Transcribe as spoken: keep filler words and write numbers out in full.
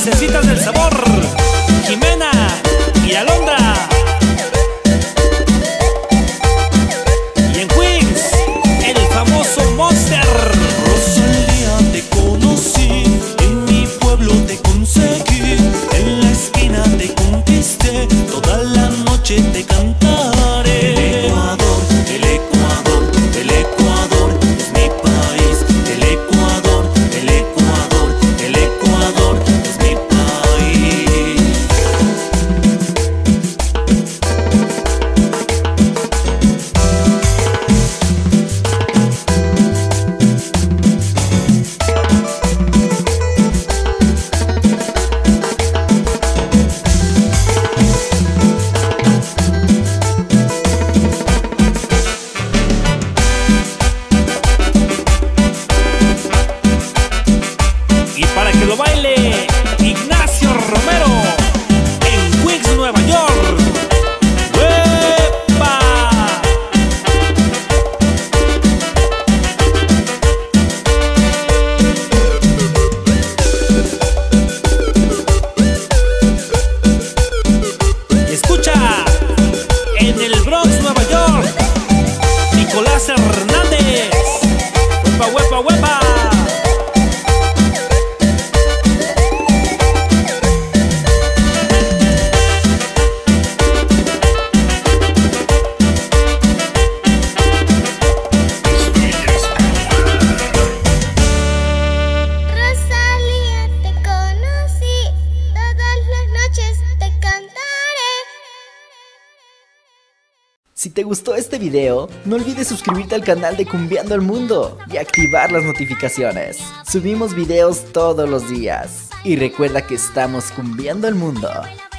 Princesitas del sabor, Jimena y Alondra. Y en Queens, el famoso Monster. Rosalía, te conocí, en mi pueblo te conseguí, en la esquina te conquisté, toda la noche te cantaré. El Ecuador, el Ecuador, el Ecuador es mi país. El Ecuador, el Ecuador, el Ecuador es mi país. Y para que lo baile Ignacio Romero en Queens, Nueva York. ¡Uepa! Y escucha, en el Bronx, Nueva York, Nicolás Hernández. ¡Huepa, huepa, huepa! Rosalía, te conocí, todas las noches te cantaré. Si te gustó este video, no olvides suscribirte al canal de Cumbiando el Mundo y activar las notificaciones. Subimos videos todos los días. Y recuerda que estamos cumbiando el mundo.